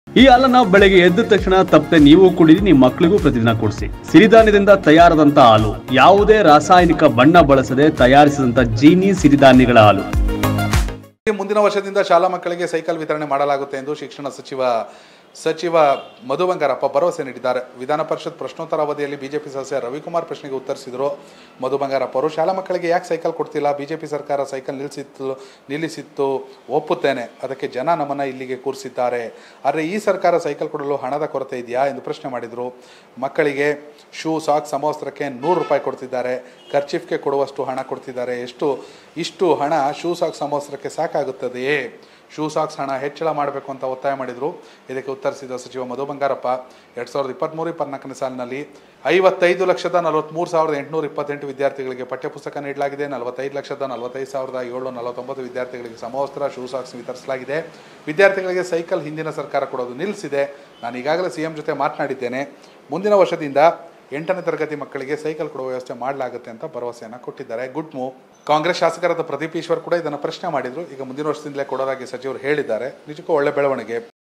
ಈ ಹಾಲನ್ನ ಬೆಳಗ್ಗೆ ಎದ್ದ ತಕ್ಷಣ ತಪ್ಪದೆ ನೀವು ಕುಡಿದು ನಿಮ್ಮ ಮಕ್ಕಳಿಗೂ ಪ್ರತಿದಿನ ಕೊಡಿಸಿ. ಸಿರಿಧಾನ್ಯದಿಂದ ತಯಾರಾದಂತ ಹಾಲು, ಯಾವುದೇ ರಾಸಾಯನಿಕ ಬಣ್ಣ ಬಳಸದೆ ತಯಾರಿಸಿದಂತ ಜೀನಿ ಸಿರಿಧಾನ್ಯಗಳ ಹಾಲು. ಮುಂದಿನ ವರ್ಷದಿಂದ ಶಾಲಾ ಮಕ್ಕಳಿಗೆ ಸೈಕಲ್ ವಿತರಣೆ ಮಾಡಲಾಗುತ್ತೆ ಎಂದು ಶಿಕ್ಷಣ ಸಚಿವ ಮಧು ಬಂಗಾರಪ್ಪ ಭರವಸೆ ನೀಡಿದ್ದಾರೆ. ವಿಧಾನ ಪರಿಷತ್ ಪ್ರಶ್ನೋತ್ತರ ಅವಧಿಯಲ್ಲಿ ಬಿಜೆಪಿ ಸದಸ್ಯ ರವಿಕುಮಾರ್ ಪ್ರಶ್ನೆಗೆ ಉತ್ತರಿಸಿದರು. ಮಧು ಬಂಗಾರಪ್ಪ ಅವರು, ಶಾಲಾ ಮಕ್ಕಳಿಗೆ ಯಾಕೆ ಸೈಕಲ್ ಕೊಡ್ತಿಲ್ಲ? ಬಿಜೆಪಿ ಸರ್ಕಾರ ಸೈಕಲ್ ನಿಲ್ಲಿಸಿತ್ತು, ಒಪ್ಪುತ್ತೇನೆ. ಅದಕ್ಕೆ ಜನ ನಮ್ಮನ್ನು ಇಲ್ಲಿಗೆ ಕೂರಿಸಿದ್ದಾರೆ. ಆದರೆ ಈ ಸರ್ಕಾರ ಸೈಕಲ್ ಕೊಡಲು ಹಣದ ಕೊರತೆ ಇದೆಯಾ ಎಂದು ಪ್ರಶ್ನೆ ಮಾಡಿದರು. ಮಕ್ಕಳಿಗೆ ಶೂ, ಸಾಕ್ಸ್, ಸಮವಸ್ತ್ರಕ್ಕೆ 100 ರೂಪಾಯಿ ಕೊಡ್ತಿದ್ದಾರೆ. ಖರ್ಚೀಫ್ಗೆ ಕೊಡುವಷ್ಟು ಹಣ ಕೊಡ್ತಿದ್ದಾರೆ. ಇಷ್ಟು ಹಣ ಶೂ, ಸಾಕ್ಸ್, ಸಮವಸ್ತ್ರಕ್ಕೆ ಸಾಕಾಗುತ್ತದೆಯೇ? ಶೂ, ಸಾಕ್ಸ್ ಹಣ ಹೆಚ್ಚಳ ಮಾಡಬೇಕು ಅಂತ ಒತ್ತಾಯ ಮಾಡಿದರು. ಇದಕ್ಕೆ ಉತ್ತರಿಸಿದ ಸಚಿವ ಮಧು ಬಂಗಾರಪ್ಪ, 2023-24 ಸಾಲಿನಲ್ಲಿ 55,43,828 ವಿದ್ಯಾರ್ಥಿಗಳಿಗೆ ಪಠ್ಯಪುಸ್ತಕ ನೀಡಲಾಗಿದೆ. 45,45,749 ವಿದ್ಯಾರ್ಥಿಗಳಿಗೆ ಸಮವಸ್ತ್ರ, ಶೂ, ಸಾಕ್ಸ್ ವಿತರಿಸಲಾಗಿದೆ. ವಿದ್ಯಾರ್ಥಿಗಳಿಗೆ ಸೈಕಲ್ ಹಿಂದಿನ ಸರ್ಕಾರ ಕೊಡೋದು ನಿಲ್ಲಿಸಿದೆ. ನಾನು ಈಗಾಗಲೇ ಸಿಎಂ ಜೊತೆ ಮಾತನಾಡಿದ್ದೇನೆ. ಮುಂದಿನ ವರ್ಷದಿಂದ 8ನೇ ತರಗತಿ ಮಕ್ಕಳಿಗೆ ಸೈಕಲ್ ಕೊಡುವ ವ್ಯವಸ್ಥೆ ಮಾಡಲಾಗುತ್ತೆ ಅಂತ ಭರವಸೆಯನ್ನು ಕೊಟ್ಟಿದ್ದಾರೆ. Good move. ಕಾಂಗ್ರೆಸ್ ಶಾಸಕರಾದ ಪ್ರದೀಪ್ ಈಶ್ವರ್ ಕೂಡ ಇದನ್ನು ಪ್ರಶ್ನೆ ಮಾಡಿದರು. ಈಗ ಮುಂದಿನ ವರ್ಷದಿಂದಲೇ ಕೊಡೋದಾಗಿ ಸಚಿವರು ಹೇಳಿದ್ದಾರೆ. ನಿಜಕ್ಕೂ ಒಳ್ಳೆ ಬೆಳವಣಿಗೆ.